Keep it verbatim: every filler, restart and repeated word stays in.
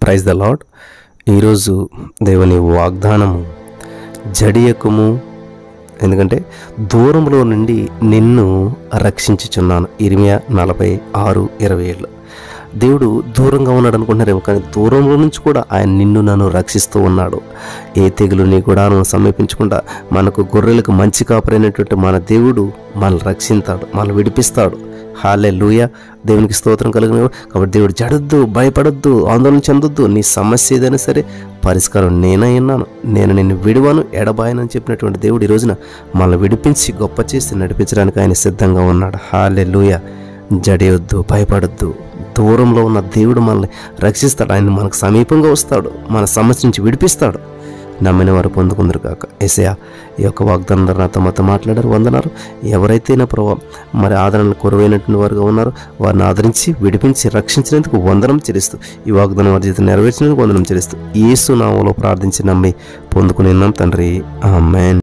Praise the lord. ఈరోజు దేవుని వాగ్దానము, జడియకుము, ఎందుకంటే దూరంలో నుండి నిన్ను రక్షించుచున్నాను. ఇర్మియా నలభై ఆరు ఇరవై ఏళ్ళు. దేవుడు దూరంగా ఉన్నాడు అనుకుంటున్నారేమో, కానీ దూరంలో నుంచి కూడా ఆయన నిన్ను నన్ను రక్షిస్తూ ఉన్నాడు. ఏ తెగులు నీ గుడాలను సమీపించకుండా మనకు గొర్రెలకు మంచి కాపరైనటువంటి మన దేవుడు మనల్ని రక్షిస్తాడు, మనల్ని విడిపిస్తాడు. హల్లెలూయా, దేవునికి స్తోత్రం కలుగును. కాబట్టి దేవుడు జడొద్దు, భయపడొద్దు, ఆందోళన చెందొద్దు. నీ సమస్య ఏదైనా సరే పరిష్కారం నేనే ఉన్నాను, నేను నిన్ను విడువను, ఎడబాయనని చెప్పినటువంటి దేవుడు ఈ రోజున మనల్ని విడిపించి గొప్ప చేసి నడిపించడానికి ఆయన సిద్ధంగా ఉన్నాడు. హల్లెలూయా. జడేయొద్దు, భయపడొద్దు. దూరంలో ఉన్న దేవుడు మనల్ని రక్షిస్తాడు. ఆయన మనకు సమీపంగా వస్తాడు, మన సమస్య నుంచి విడిపిస్తాడు. నమ్మిన వారు పొందుకుందరు కాక. యేసయ్య ఈ యొక్క వాగ్దానం నాతో మాతో మాట్లాడారు. వందనారు. ఎవరైతే నా ప్రభావం మరి ఆదరణ కొరవైనటువంటి వారుగా ఉన్నారో వారిని ఆదరించి విడిపించి రక్షించినందుకు వందనం చెల్లిస్తూ, ఈ వాగ్దానం వారి జీవితం నెరవేర్చినందుకు వందనం చెల్లిస్తూ యేసు నామములో ప్రార్థించి నమ్మి పొందుకుని ఉన్నాం తండ్రి. ఆమేన్.